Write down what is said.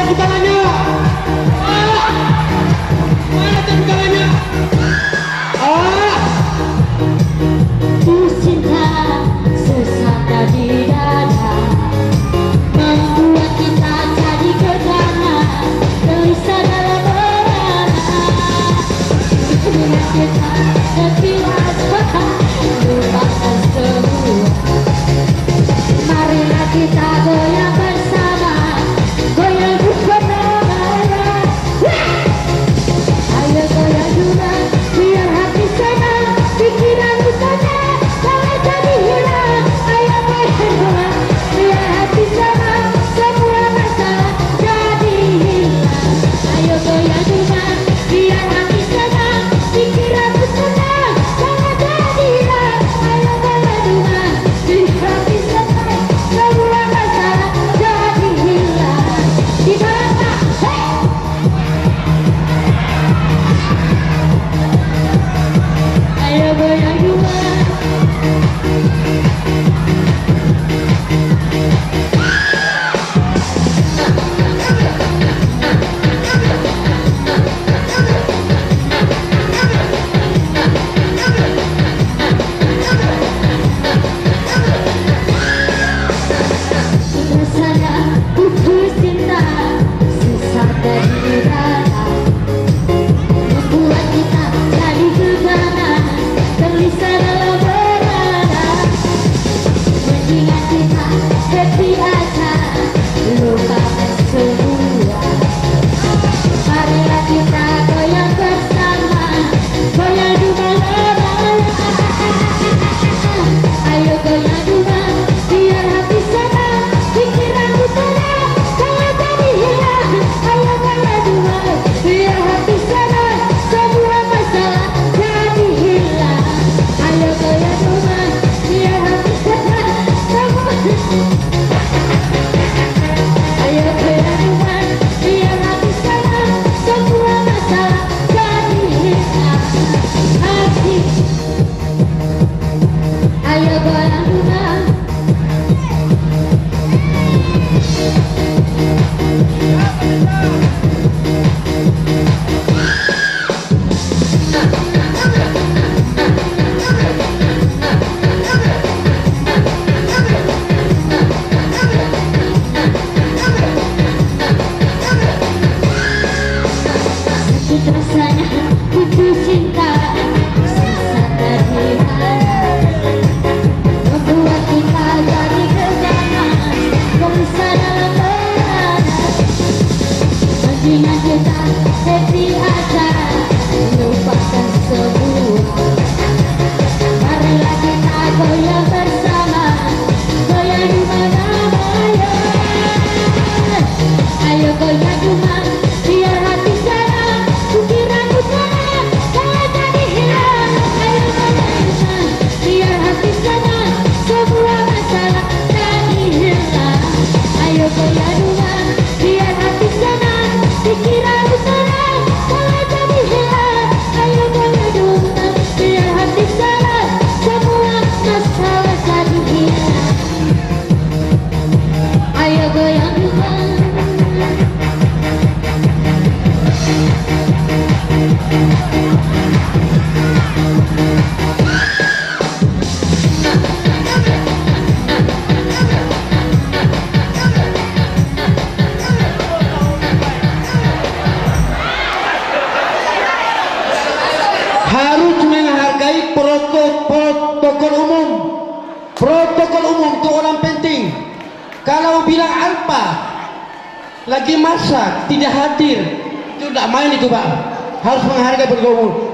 tepuk tangannya? Mana tepuk tangannya? Cinta sesat di dada membuat kita jadi gegana, gelisah dalam berana. Dengan kita terpilas lupakan semua. Marilah kita goyang bersama, goyang bersama. Ayo goyang juga biar hati senang, pikiran tenang, jangan jadi hilang. Ayo goyang juga biar hati senang, semua masalah jadi hilang. Ayo goyang juga biar hati senang, pikiran tenang, jangan jadi hilang. Ayo goyang juga biar hati senang, semua masalah jadi hilang. Di mana? Ayo goyang juga. Rasanya putus cinta sesat dari dada membuat kita jadi gegana, gelisah dalam berada. Mendingan kita happy aja, lupakan semua. Marilah kita goyang bersama, goyang juga lama. Ayo goyang juga biar hati senang, pikiranku tenang, jangan jadi hilang. Ayo goyang juga biar hati senang, semua masalah jadi hilang. Ayo goyang juga biar hati senang, semua. Ayo goyang juga biar hati senang, semua masalah jadi hilang. Hati. Ayo goyang juga. Sakit rasanya putus cinta sesat dari dada membuat kita jadi gegana, gelisah dalam berada. Mendingan kita happy aja, lupakan semua. Marilah kita goyang bersama, goyang di mana-mana. Ayo goyang cuma biar hati senang, pikiranku tenang, jangan jadi hilang. Ayo goyang cuma biar hati senang, semua masalah jadi hilang. Ayo goyang cuma biar hati senang, pikiranku tenang, jangan jadi hilang. Ayo goyang cuma biar hati senang, semua masalah jadi hilang. Ayo goyang cuma. Harus menghargai protokol umum. Protokol umum itu orang penting. Kalau bilang apa lagi masak tidak hadir, itu tidak main itu Pak. Harus menghargai protokol umum.